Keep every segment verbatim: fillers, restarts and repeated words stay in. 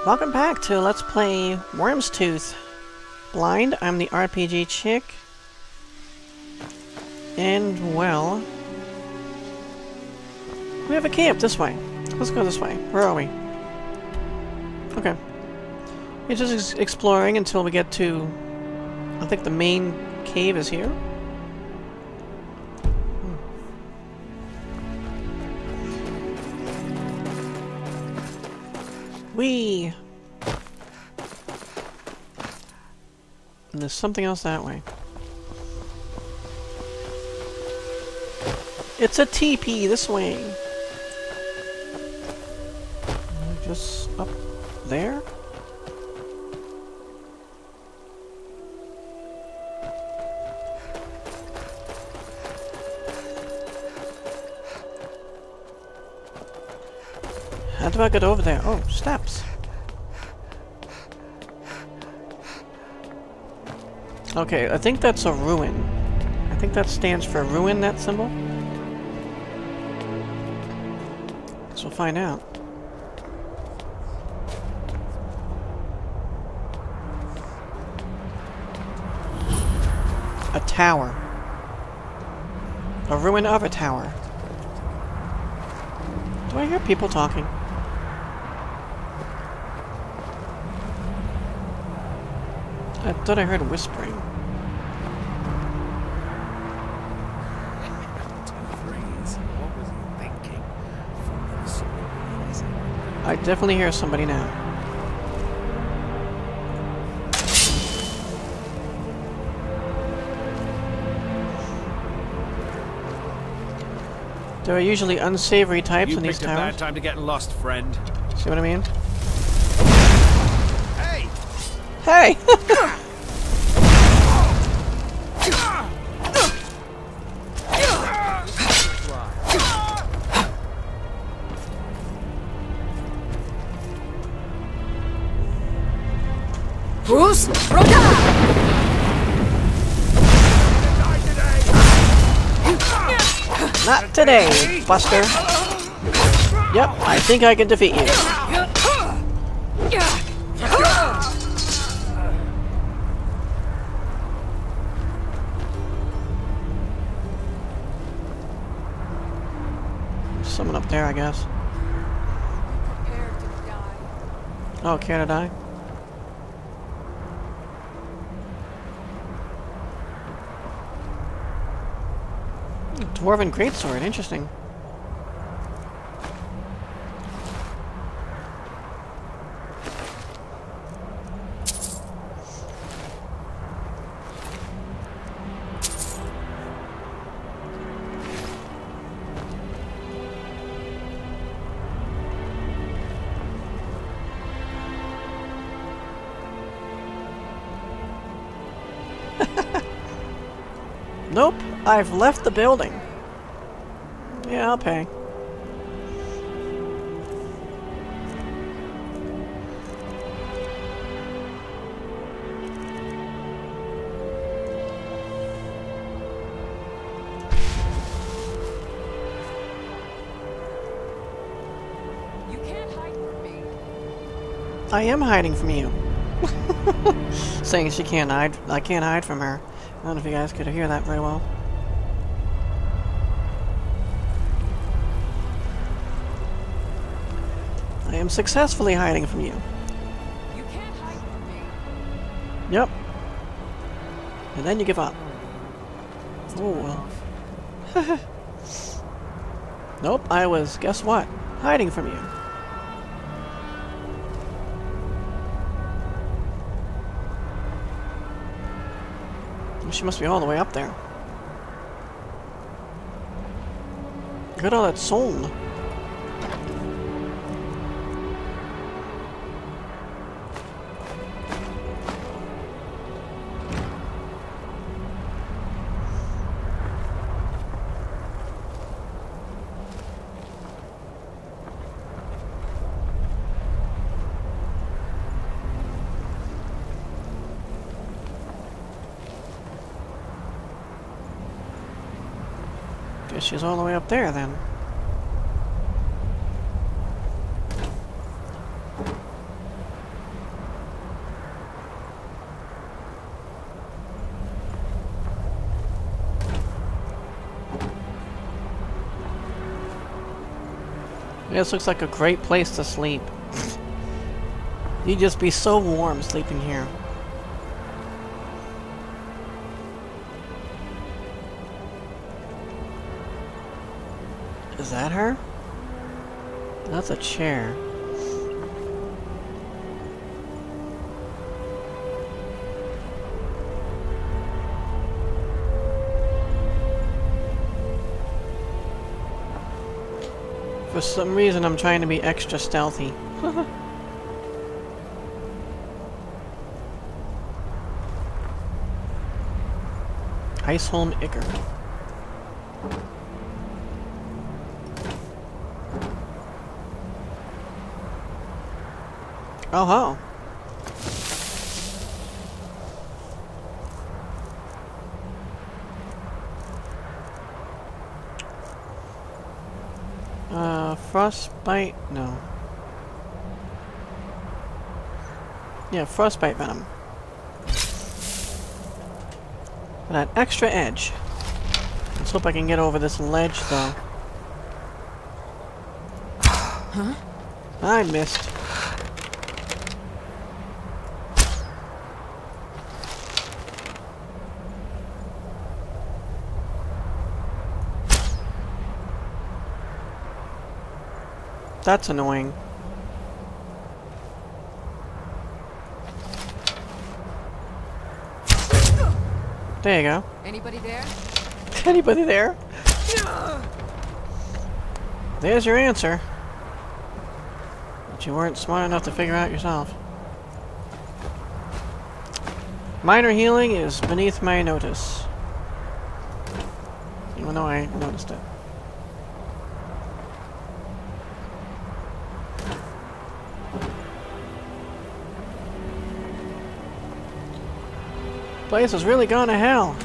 Welcome back to Let's Play Wyrmstooth. Blind, I'm the R P G chick. And, well... we have a camp this way. Let's go this way. Where are we? Okay. We're just ex exploring until we get to... I think the main cave is here. Whee! And there's something else that way. It's a teepee this way! Just up there? How do I get over there? Oh, steps. Okay, I think that's a ruin. I think that stands for ruin, that symbol. Guess we'll find out. A tower. A ruin of a tower. Do I hear people talking? I thought I heard whispering. I definitely hear somebody now. There are usually unsavory types you in these towers. You picked a bad time to get lost, friend. See what I mean? Hey! Hey! Bruce, Rhoda! Not today, Buster. Yep, I think I can defeat you. Someone up there, I guess. Oh, care to die? Dwarven greatsword, interesting. Nope, I've left the building. Yeah, I'll pay. You can't hide from me. I am hiding from you. Saying she can't hide. I can't hide from her. I don't know if you guys could hear that very well. I am successfully hiding from you. You can't hide from me. Yep. And then you give up. Oh well. Nope, I was, guess what? Hiding from you. She must be all the way up there. Look at all that soul. Guess she's all the way up there then. This looks like a great place to sleep. You'd just be so warm sleeping here. Is that her? That's a chair. For some reason, I'm trying to be extra stealthy. Iceholm Icker. Oh ho! Uh, frostbite? No. Yeah, frostbite venom. For that extra edge. Let's hope I can get over this ledge, though. Huh? I missed. That's annoying. There you go. Anybody there? Anybody there? There's your answer. But you weren't smart enough to figure out yourself. Minor healing is beneath my notice. Even though I noticed it. Place has really gone to hell.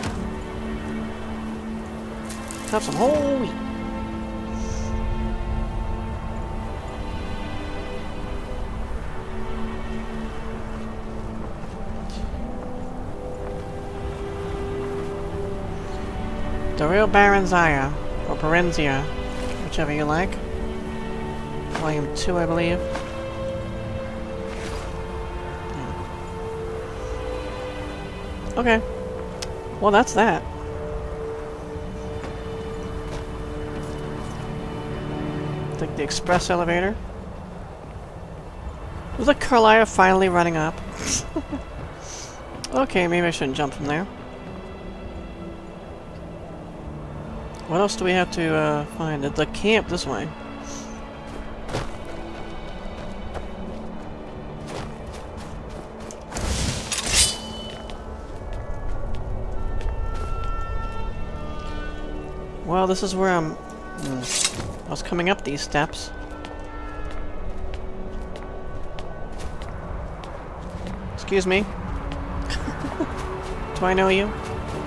Let's have some whole wheat. The real Baronzia, or Parenzia, whichever you like. Volume two, I believe. Okay. Well, that's that. Take the express elevator. Was the Carlisle finally running up? Okay, maybe I shouldn't jump from there. What else do we have to uh, find? The camp this way. Well, this is where I'm... Hmm, I was coming up these steps. Excuse me. Do I know you?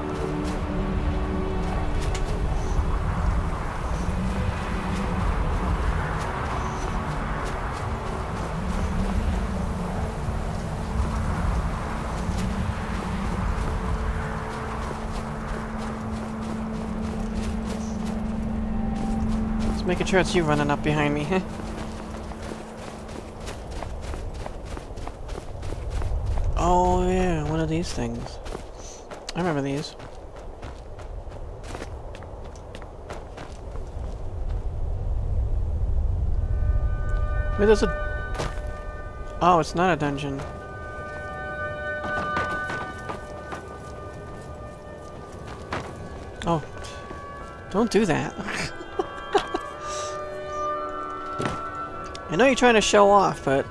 Making sure it's you running up behind me. Oh yeah, one of these things. I remember these. Wait, there's a... Oh, it's not a dungeon. Oh. Don't do that. I know you're trying to show off, but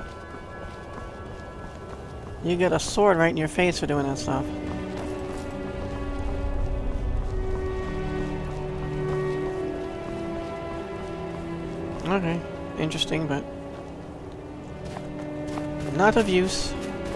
you get a sword right in your face for doing that stuff. Okay, interesting, but not of use.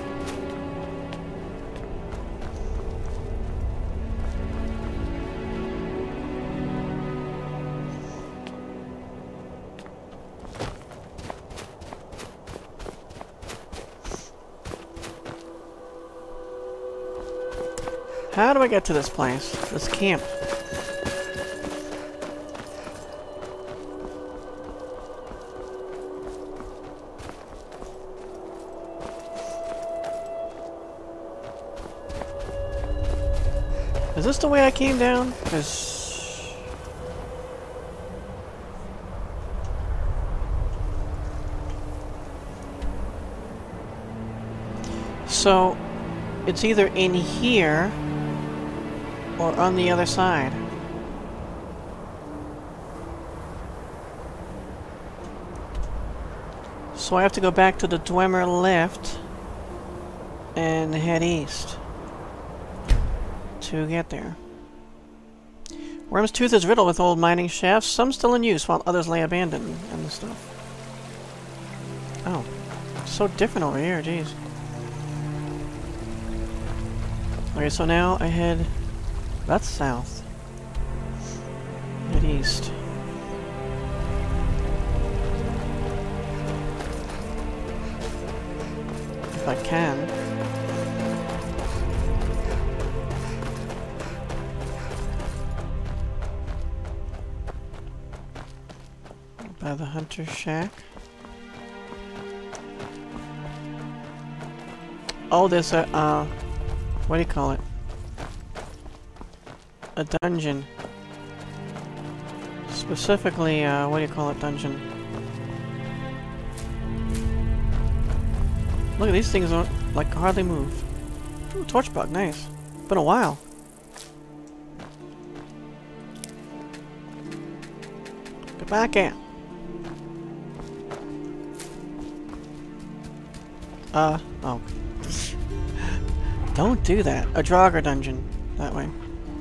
How do I get to this place? This camp? Is this the way I came down? 'Cause so, it's either in here or on the other side. So I have to go back to the Dwemer lift and head east to get there. Wyrmstooth is riddled with old mining shafts, some still in use while others lay abandoned and stuff. Oh, so different over here, jeez. Okay, so now I head... that's south. Head east. If I can. By the hunter's shack. Oh, there's a, uh... what do you call it? A dungeon. Specifically, uh, what do you call it, dungeon? Look at these things, don't, like, hardly move. Ooh, torch bug, nice. Been a while. Get back in. Uh, oh. Don't do that. A Draugr dungeon. That way.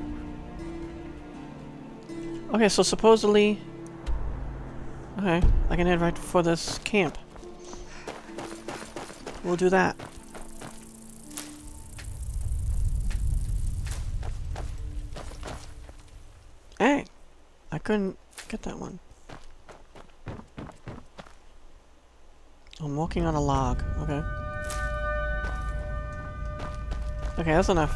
Okay, so supposedly... okay, I can head right for this camp. We'll do that. Hey! I couldn't get that one. I'm walking on a log. Okay. Okay, that's enough.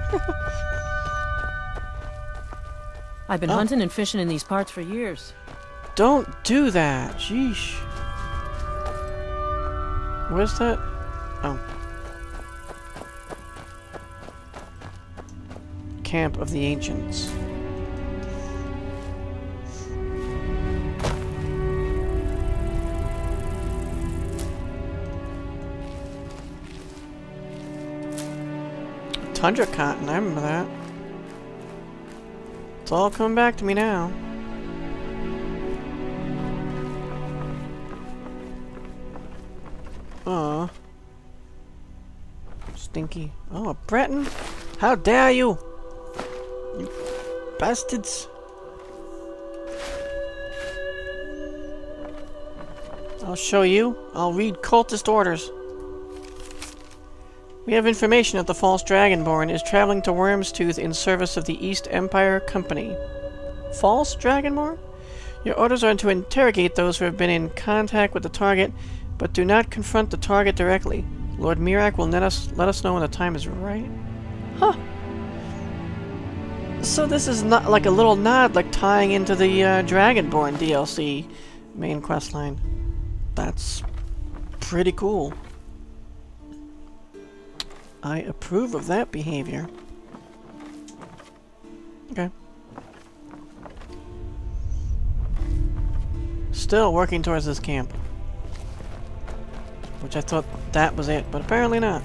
I've been Oh. hunting and fishing in these parts for years. Don't do that! Sheesh. Where's that? Oh. Camp of the Ancients. Tundra cotton, I remember that. It's all coming back to me now. Aw. Stinky. Oh, a Breton? How dare you! You bastards! I'll show you. I'll read cultist orders. We have information that the false Dragonborn is traveling to Wyrmstooth in service of the East Empire Company. False Dragonborn? Your orders are to interrogate those who have been in contact with the target, but do not confront the target directly. Lord Mirak will let us let us know when the time is right. Huh. So this is not like a little nod, like tying into the uh, Dragonborn D L C main questline. That's pretty cool. I approve of that behavior. Okay. Still working towards this camp. Which I thought that was it, but apparently not.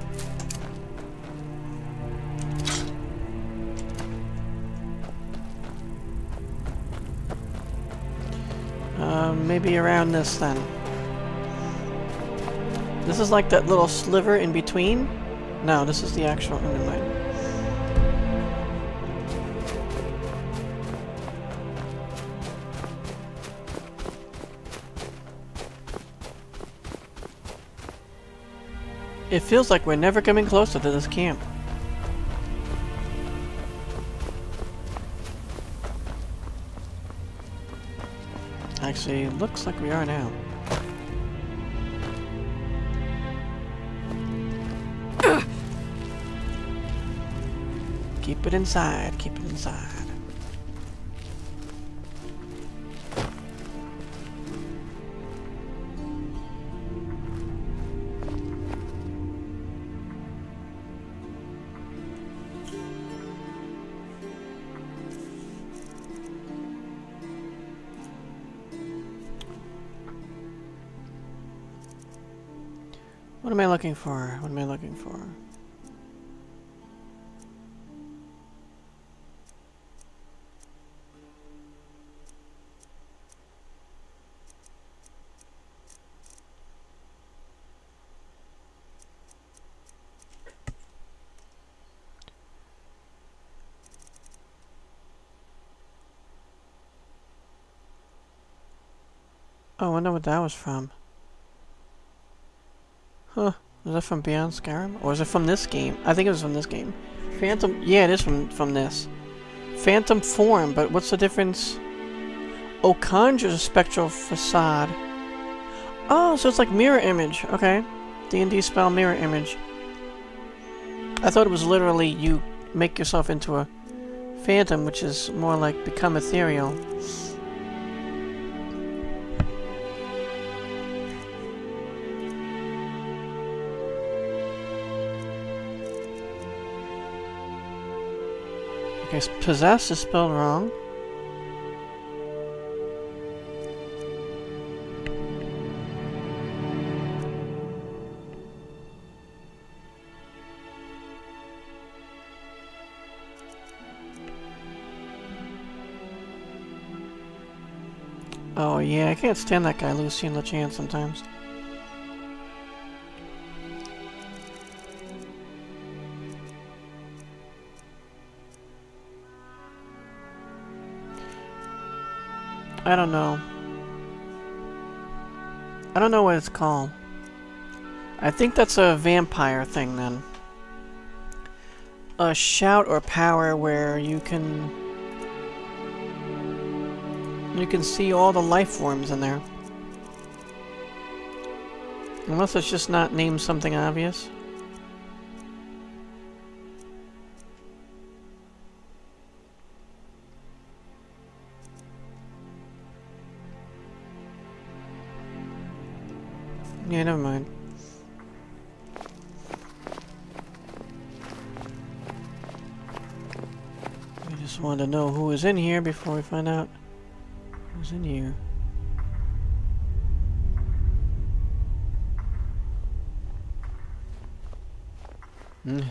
Uh, maybe around this then. This is like that little sliver in between. No, this is the actual... oh, never mind. It feels like we're never coming closer to this camp. Actually, it looks like we are now. Keep it inside, keep it inside. What am I looking for? What am I looking for? Oh, I wonder what that was from. Huh. Was that from Beyond Skyrim? Or is it from this game? I think it was from this game. Phantom... Yeah, it is from, from this. Phantom form, but what's the difference? Oh, conjures a spectral facade. Oh, so it's like mirror image. Okay. D and D spell mirror image. I thought it was literally you make yourself into a phantom, which is more like become ethereal. Okay, possess is spelled wrong. Oh yeah, I can't stand that guy, Lucien LeChan, sometimes. I don't know. I don't know what it's called. I think that's a vampire thing, then. A shout or power where you can... You can see all the life forms in there. Unless it's just not named something obvious. Yeah, never mind. I just wanted to know who was in here before we find out who's in here. Mm.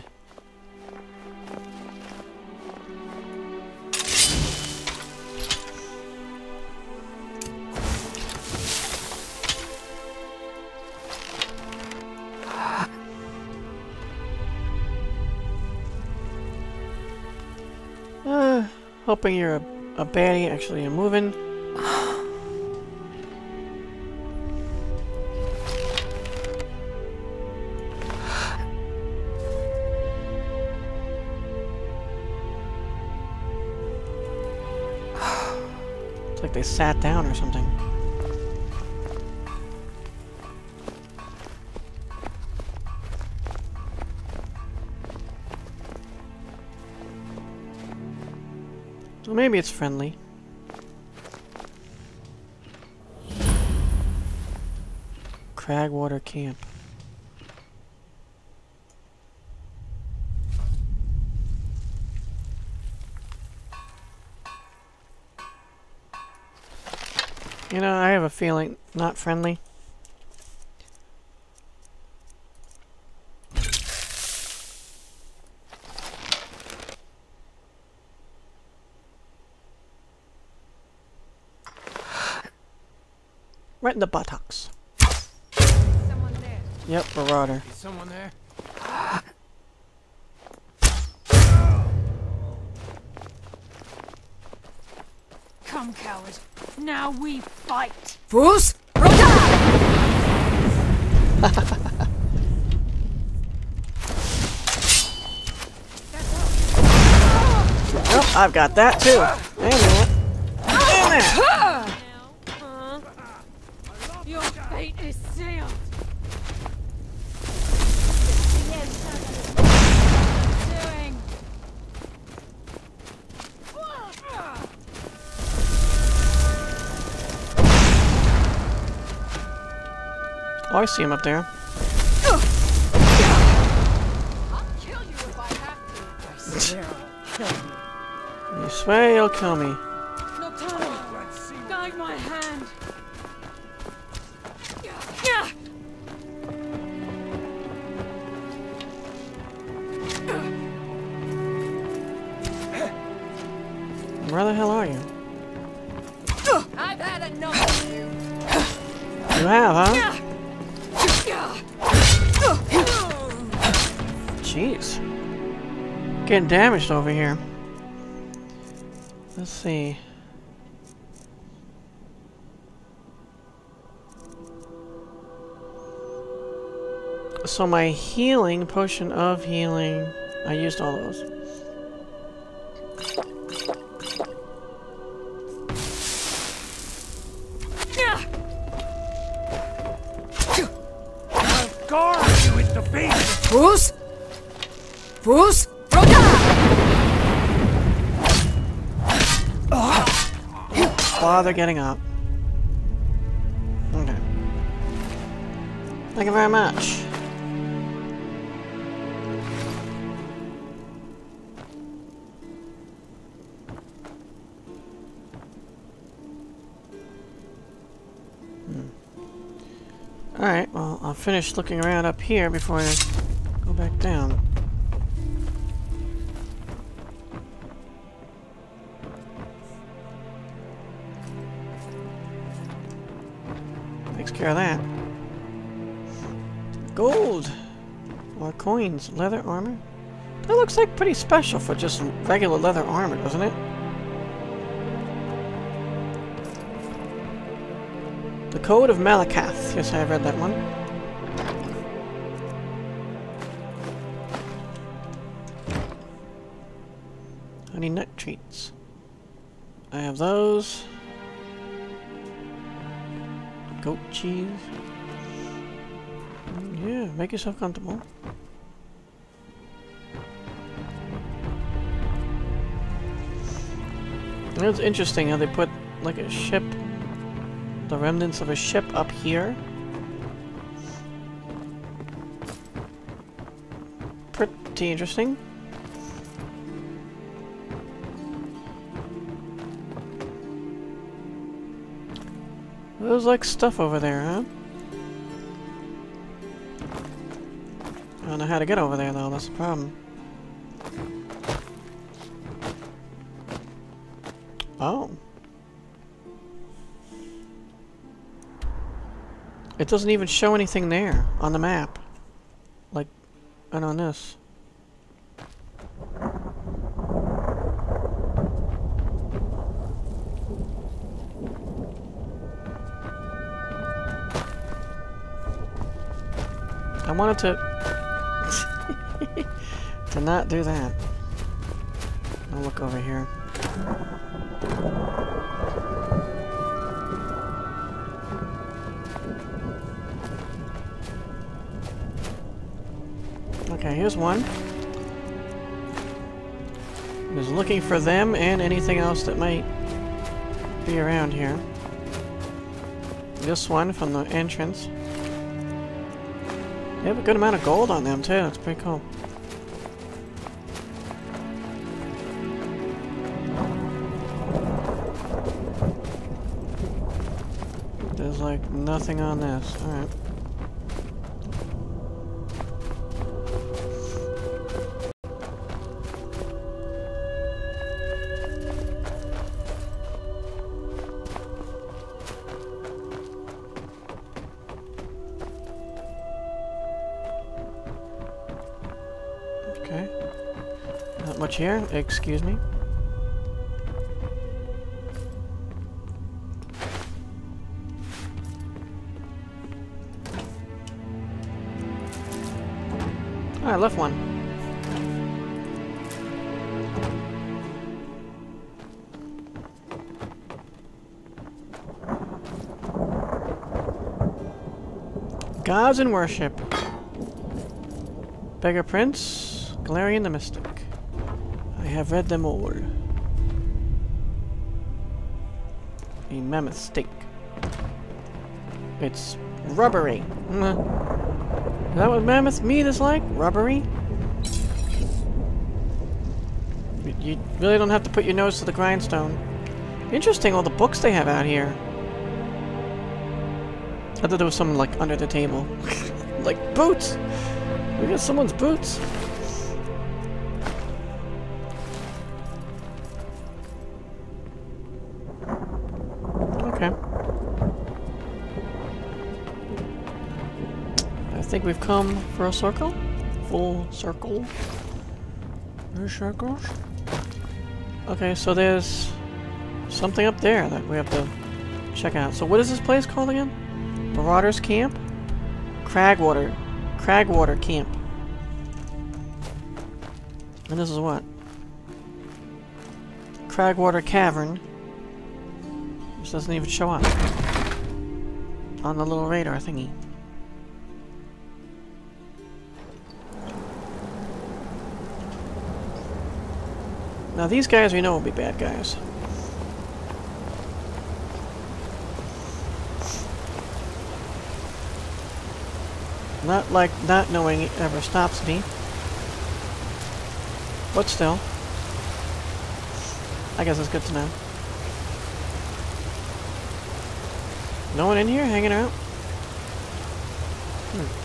Uh, hoping you're a, a baddie. Actually, you're moving. It's like they sat down or something. Well, maybe it's friendly. Cragwater Camp. You know, I have a feeling not friendly. Right in the buttocks. Someone there. Yep, marauder. Is someone there? Come, coward. Now we fight. Bruce! Well, I've got that too. Wait a minute. Damn it! Your fate is sealed. Doing. Oh, I see him up there. I'll kill you if I have to. I swear I'll kill you. You swear you'll kill me. No time. Guide my hand. Where the hell are you? I've had enough of you. You have, huh? Jeez. Getting damaged over here. Let's see. So my healing, potion of healing, I used all those. I'll guard you with the face. Bruce? Bruce? Bother getting up. Okay. Thank you very much. Hmm. Alright, well, I'll finish looking around up here before I go back down. Takes care of that. Gold! Or coins. Leather armor? That looks like pretty special for just regular leather armor, doesn't it? The Code of Malakath. Yes, I have read that one. Honey nut treats. I have those. Goat cheese. Yeah, make yourself comfortable. It's interesting how they put like a ship, the remnants of a ship up here. Pretty interesting. There's like stuff over there, huh? I don't know how to get over there though, that's the problem. Oh. It doesn't even show anything there on the map. Like, and on this. I wanted to to not do that. I'll look over here. Okay, here's one. I was looking for them and anything else that might be around here. This one from the entrance. They have a good amount of gold on them too, that's pretty cool. There's like nothing on this, alright. Okay. Not much here, excuse me. Oh, I left one. Gods in worship. Beggar Prince, Galarian the Mystic. I have read them all. A mammoth steak. It's rubbery. Mm. Is that what mammoth meat is like? Rubbery? You, you really don't have to put your nose to the grindstone. Interesting, all the books they have out here. I thought there was something like under the table. Like boots! We got someone's boots. Okay. I think we've come for a circle. Full circle. No circles. Okay, so there's something up there that we have to check out. So what is this place called again? Marauders Camp? Cragwater. Cragwater Camp. And this is what? Cragwater Cavern. Which doesn't even show up on the little radar thingy. Now these guys we know will be bad guys. Not like not knowing it ever stops me. But still. I guess it's good to know. No one in here hanging out? Hmm.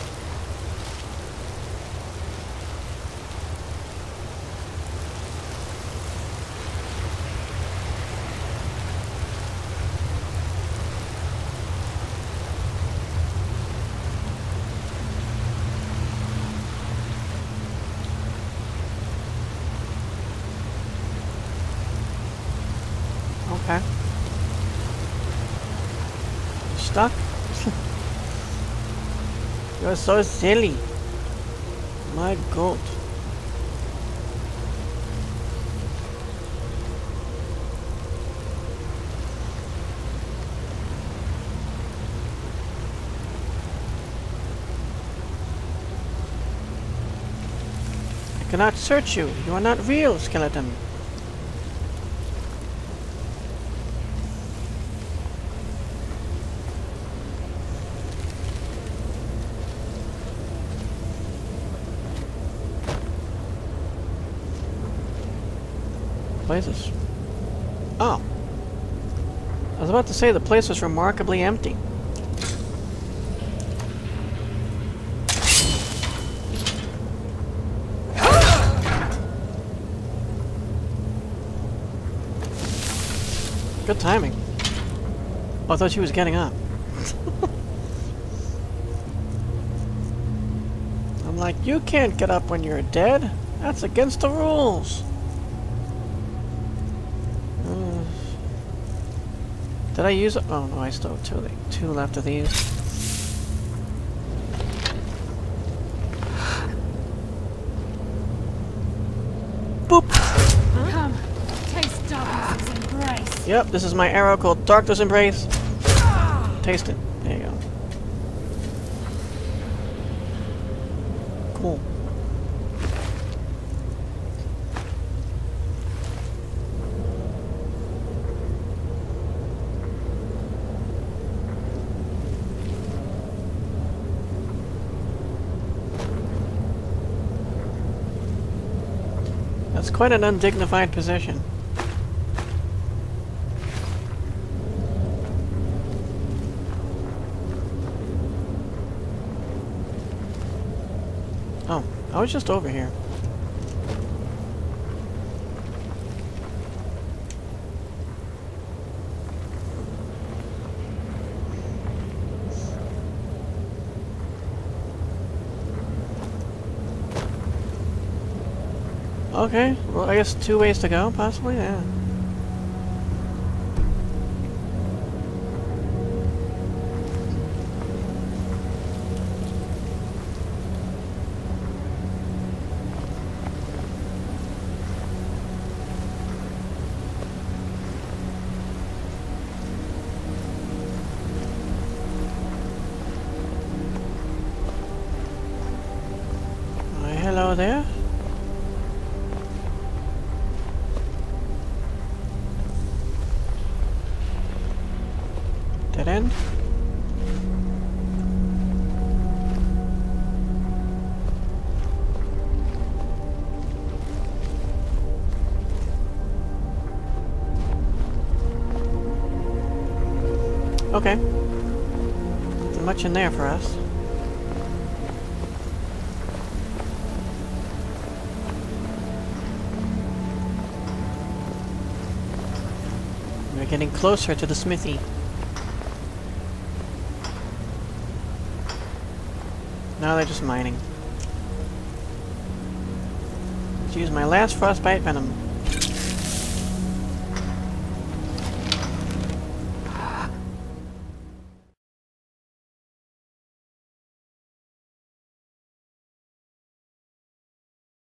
Okay. Stuck? You're so silly. My god. I cannot search you. You are not real, skeleton. Places. Oh. I was about to say the place was remarkably empty. Good timing. Oh, I thought she was getting up. I'm like, you can't get up when you're dead. That's against the rules. Did I use it? Oh no, I still have two, two left of these. Boop! Come, taste darkness's embrace. Yep, this is my arrow called Darkness Embrace. Taste it. There you go. Cool. That's quite an undignified position. Oh, I was just over here. Okay, well I guess two ways to go, possibly, yeah. Why, hello there. Dead end? Okay. Not much in there for us. Getting closer to the smithy. Now they're just mining. Let's use my last frostbite venom.